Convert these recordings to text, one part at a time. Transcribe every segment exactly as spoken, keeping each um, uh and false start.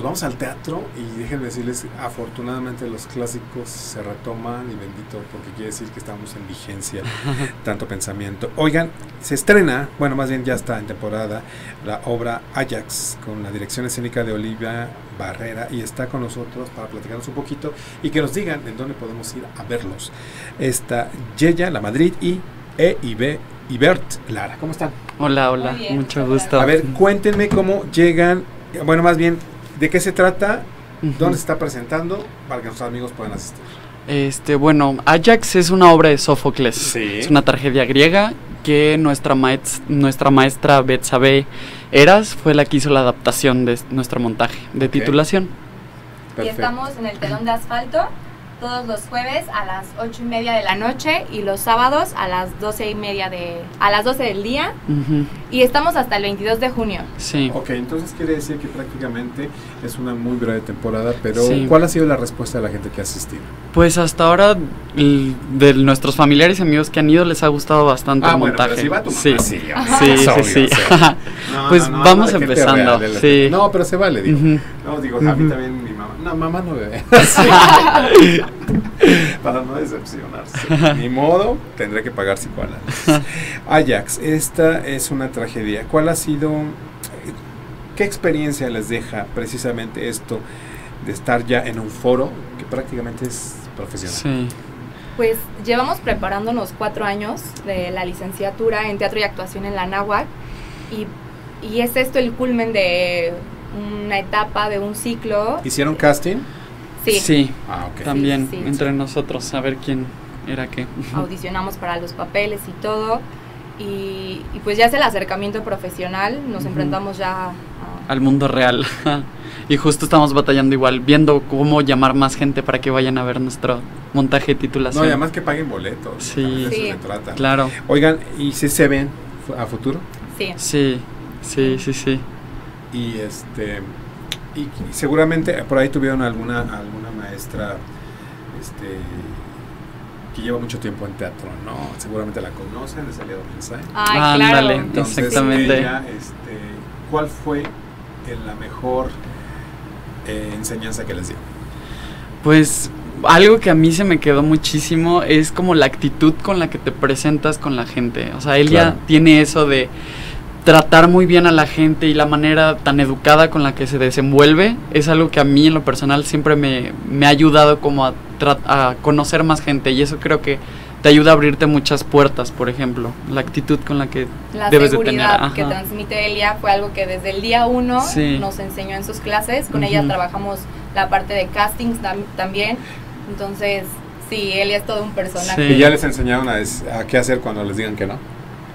vamos al teatro y déjenme decirles, afortunadamente los clásicos se retoman y bendito, porque quiere decir que estamos en vigencia, tanto pensamiento. Oigan, se estrena, bueno, más bien ya está en temporada, la obra Ajax, con la dirección escénica de Olivia Barrera, y está con nosotros para platicarnos un poquito y que nos digan en dónde podemos ir a verlos. Está Yeya, La Madrid, y E y B y Bert Lara. ¿Cómo están? Hola, hola, bien, mucho gusto. A ver, cuéntenme cómo llegan, bueno, más bien, ¿de qué se trata? Uh-huh. ¿Dónde se está presentando? Para que nuestros amigos puedan asistir. Este, bueno, Ajax es una obra de Sófocles. Sí. Es una tragedia griega que nuestra, maestra, nuestra maestra Betsabe Eras fue la que hizo la adaptación de nuestro montaje de Okay. titulación. Y Perfecto. estamos en el Telón de Asfalto todos los jueves a las ocho y media de la noche y los sábados a las doce y media de a las doce del día, Uh-huh. y estamos hasta el veintidós de junio. Sí. Ok, entonces quiere decir que prácticamente es una muy breve temporada, pero Sí. ¿cuál ha sido la respuesta de la gente que ha asistido? Pues hasta ahora l- de nuestros familiares y amigos que han ido les ha gustado bastante el montaje. pero si va tu mamá, sí. sí, Sí, es sí, obvio, sí. o sea, no, Pues no, no, vamos no, de gente empezando, real, de la- sí. No, pero se vale, digo. Ujú. No, digo, a mí Ujú. también mi mamá. No, mamá no bebe. Para no decepcionarse. Ni modo, tendré que pagar psicoanálisis. Ajax, esta es una tragedia. ¿Cuál ha sido, qué experiencia les deja precisamente esto de estar ya en un foro que prácticamente es profesional? Sí. Pues llevamos preparándonos cuatro años de la licenciatura en Teatro y Actuación en la Anáhuac, y, y es esto el culmen de una etapa, de un ciclo. ¿Hicieron casting? Sí, Sí, Ah, ok. también Sí, sí. entre nosotros, a ver quién era qué. audicionamos para los papeles y todo, y, y pues ya es el acercamiento profesional, nos Ujú. enfrentamos ya a, Al mundo real. Y justo estamos batallando igual, viendo cómo llamar más gente para que vayan a ver nuestro montaje de No, titulación. y además que paguen boletos. Sí. también de Sí. eso se trata. Claro, Oigan, ¿y si se ven fu- a futuro? sí. sí, sí, sí, sí. Y este y, y seguramente por ahí tuvieron alguna alguna maestra este que lleva mucho tiempo en teatro, ¿no? Seguramente la conocen, es Elia Domínguez. Ay, Ándale, claro. Entonces, exactamente. ella, este, ¿cuál fue el- la mejor eh, enseñanza que les dio? Pues algo que a mí se me quedó muchísimo es como la actitud con la que te presentas con la gente. O sea, Elia Claro. tiene eso de tratar muy bien a la gente, y la manera tan educada con la que se desenvuelve es algo que a mí en lo personal siempre me, me ha ayudado como a, tra- a conocer más gente, y eso creo que te ayuda a abrirte muchas puertas, por ejemplo, la actitud con la que La debes de tener. seguridad que Ajá. transmite Elia fue algo que desde el día uno Sí. nos enseñó en sus clases. Con Ujú. ella trabajamos la parte de castings tam- también. Entonces, sí, Elia es todo un personaje. Sí. Y ya les enseñaron a, des- a qué hacer cuando les digan que no.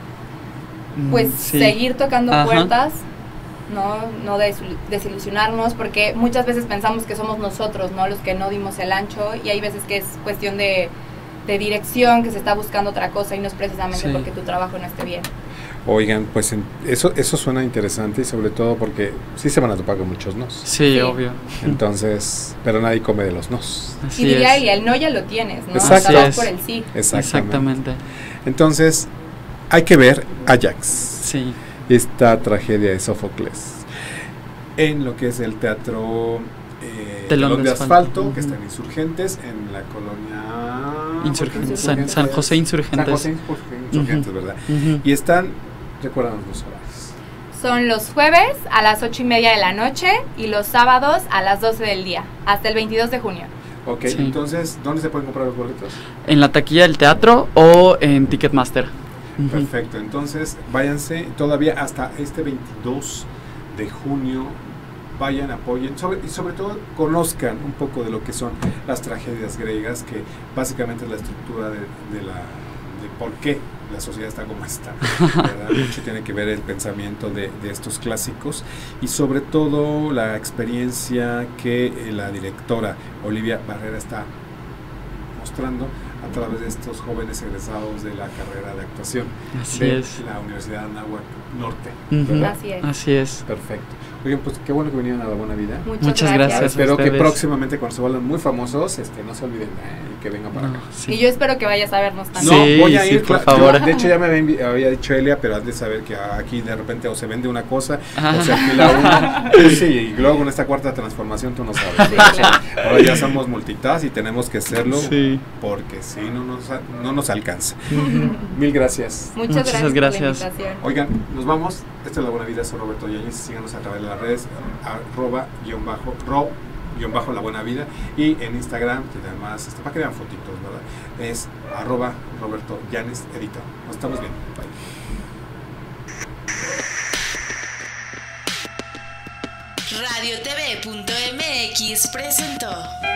Pues Mm, sí. seguir tocando Ajá. puertas, no, no desil- desilusionarnos, porque muchas veces pensamos que somos nosotros, ¿no?, los que no dimos el ancho, y hay veces que es cuestión de, de dirección, que se está buscando otra cosa y no es precisamente Sí. porque tu trabajo no esté bien. Oigan, pues en- eso eso suena interesante, y sobre todo porque sí se van a topar con muchos nos. Sí, Sí. obvio. Entonces, pero nadie come de los nos. Así Y diría es. Elia, el no ya lo tienes, ¿no? Exacto. Ahora vas Así por es. el sí. Exactamente. Exactamente. Entonces, hay que ver Ajax, Sí. esta tragedia de Sófocles, en lo que es el teatro eh, Telón Telón de de Asfalto, Asfalto, que ujú. está en Insurgentes, en la colonia Insurgentes, San, Insurgentes, San José Insurgentes. San José Insurgentes, Ujú. ¿verdad? Ujú. Y están, recuérdanos los horarios. Son los jueves a las ocho y media de la noche y los sábados a las doce del día, hasta el veintidós de junio. Ok, Sí. entonces, ¿dónde se pueden comprar los boletos? En la taquilla del teatro o en Ticketmaster. Ujú. Perfecto, entonces váyanse todavía hasta este veintidós de junio, vayan, apoyen, sobre, y sobre todo conozcan un poco de lo que son las tragedias griegas, que básicamente es la estructura de, de la de por qué la sociedad está como está, ¿verdad? Mucho tiene que ver el pensamiento de, de estos clásicos, y sobre todo la experiencia que eh, la directora Olivia Barrera está mostrando a través de estos jóvenes egresados de la carrera de actuación Así de es. la Universidad Anáhuac Norte, Ujú. ¿verdad? Así es. Así es. Perfecto. Oigan, pues qué bueno que vinieron a La Buena Vida. Muchas, Muchas gracias. gracias. Espero que ustedes. próximamente, cuando se vuelvan muy famosos, este, no se olviden, eh, que vengan para No, acá. sí. Y yo espero que vayas a vernos No, también. Sí, voy a sí, ir, por cla- favor. yo, de hecho, ya me había, envi- había dicho Elia, pero has de saber que aquí de repente o se vende una cosa Ajá. o se alquila una. Sí, y luego con esta cuarta transformación tú no sabes. Sí, ¿verdad? claro. Ahora ya somos multitask y tenemos que hacerlo Sí. porque si no nos, a- no nos alcanza. Ujú. Mil gracias. Muchas, Muchas gracias, gracias. por la invitación. Oigan, nos vamos. Esta es La Buena Vida, soy Roberto Yáñez. Síganos a través de las redes, arroba, guión bajo, ro, guión bajo La Buena Vida. Y en Instagram, que además, este, para que vean fotitos, ¿verdad? Es arroba Roberto Yáñez, editor. Nos estamos viendo. Bye. Radio T V punto M X presentó